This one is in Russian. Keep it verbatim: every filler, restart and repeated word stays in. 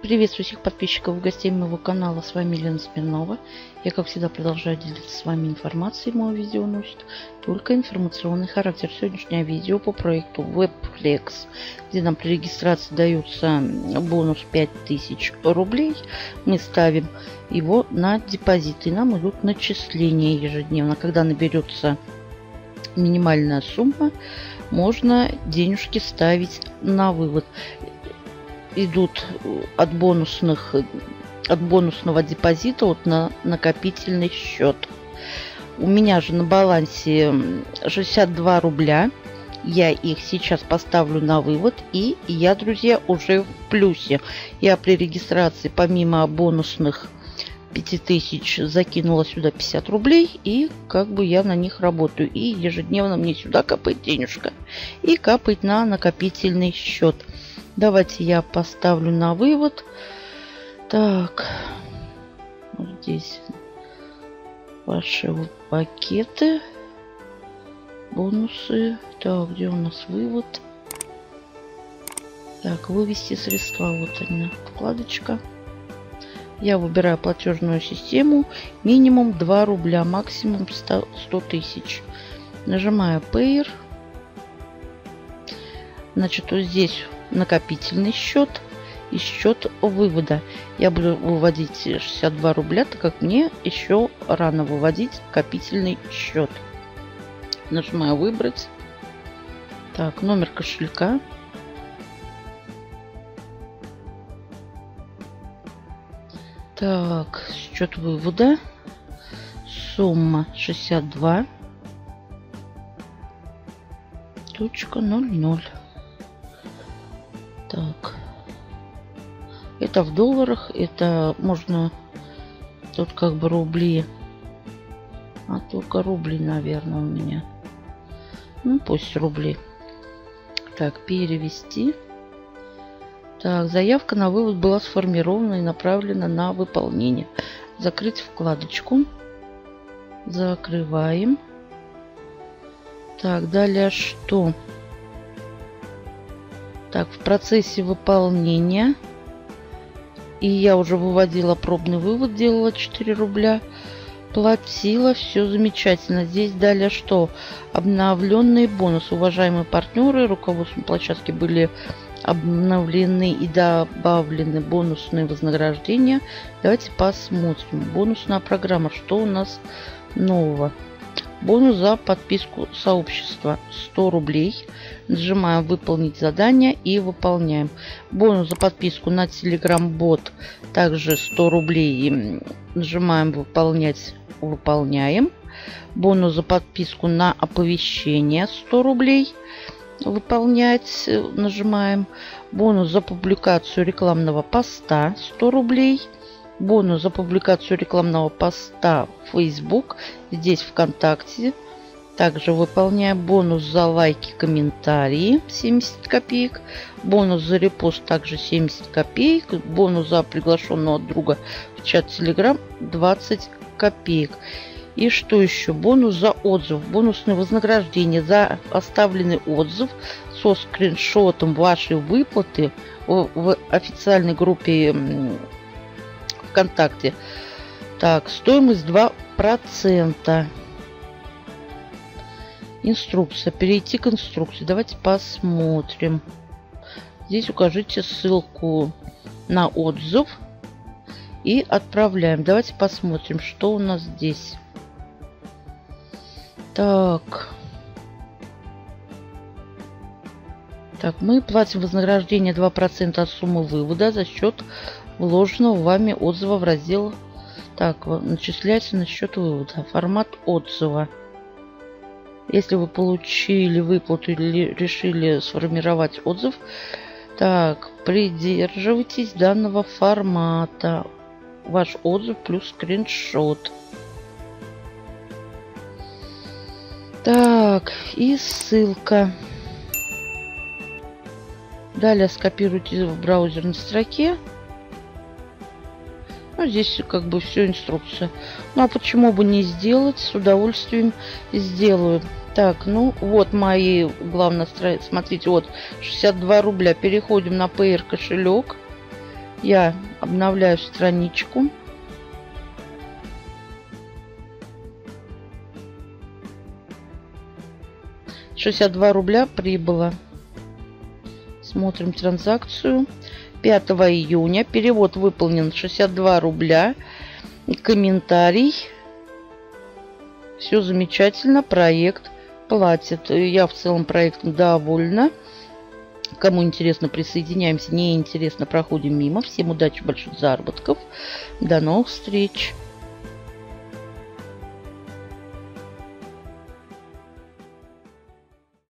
Приветствую всех подписчиков и гостей моего канала. С вами Лена Смирнова. Я, как всегда, продолжаю делиться с вами информацией. Мое видео носит только информационный характер. Сегодняшнее видео по проекту WebFlex, где нам при регистрации дается бонус пять тысяч рублей. Мы ставим его на депозит, и нам идут начисления ежедневно. Когда наберется минимальная сумма, можно денежки ставить на вывод. Идут от бонусных, от бонусного депозита вот на накопительный счет. У меня же на балансе шестьдесят два рубля. Я их сейчас поставлю на вывод, и я, друзья, уже в плюсе. Я при регистрации помимо бонусных пяти тысяч закинула сюда пятьдесят рублей, и как бы я на них работаю. И ежедневно мне сюда капает денежка и капает на накопительный счет. Давайте я поставлю на вывод. Так, вот здесь ваши вот пакеты, бонусы. Так, где у нас вывод? Так, вывести средства. Вот она, вкладочка. Я выбираю платежную систему. Минимум два рубля, максимум сто тысяч. Нажимаю Payer. Значит, вот здесь накопительный счет и счет вывода. Я буду выводить шестьдесят два рубля, так как мне еще рано выводить накопительный счет. Нажимаю выбрать. Так, номер кошелька. Так, счет вывода. Сумма шестьдесят два точка ноль ноль. Так, это в долларах, это можно тут как бы рубли, а только рубли, наверное, у меня. Ну, пусть рубли. Так, перевести. Так, заявка на вывод была сформирована и направлена на выполнение. Закрыть вкладочку. Закрываем. Так, далее что? Так, в процессе выполнения. И я уже выводила пробный вывод, делала четыре рубля. Платила, все замечательно. Здесь далее что? Обновленные бонусы. Уважаемые партнеры, руководством площадки были обновлены и добавлены бонусные вознаграждения. Давайте посмотрим. Бонусная программа. Что у нас нового? Бонус за подписку сообщества сто рублей. Нажимаем выполнить задание и выполняем. Бонус за подписку на Telegram-бот также сто рублей. Нажимаем выполнять, выполняем. Бонус за подписку на оповещение сто рублей. Выполнять нажимаем. Бонус за публикацию рекламного поста сто рублей. Бонус за публикацию рекламного поста в Facebook, здесь ВКонтакте. Также выполняем бонус за лайки, комментарии семьдесят копеек. Бонус за репост также семьдесят копеек. Бонус за приглашенного друга в чат Telegram двадцать копеек. И что еще? Бонус за отзыв. Бонусное вознаграждение за оставленный отзыв со скриншотом вашей выплаты в, в официальной группе ВКонтакте. Так, стоимость два процента. Инструкция. Перейти к инструкции. Давайте посмотрим. Здесь укажите ссылку на отзыв и отправляем. Давайте посмотрим, что у нас здесь. Так. Так, мы платим вознаграждение два процента от суммы вывода за счет вложенного вами отзыва в раздел. Так, начисляется на счет вывода. Формат отзыва. Если вы получили выплату или решили сформировать отзыв, так, придерживайтесь данного формата. Ваш отзыв плюс скриншот. Так, и ссылка. Далее скопируйте в браузерной строке. Ну, здесь как бы все инструкция. Ну, а почему бы не сделать? С удовольствием сделаю. Так, ну вот мои, главное, смотрите, вот шестьдесят два рубля. Переходим на Payer кошелек. Я обновляю страничку. шестьдесят два рубля прибыло. Смотрим транзакцию. пятого июня. Перевод выполнен шестьдесят два рубля. Комментарий. Все замечательно. Проект платит. Я в целом проектом довольна. Кому интересно, присоединяемся. Не интересно, проходим мимо. Всем удачи, больших заработков. До новых встреч.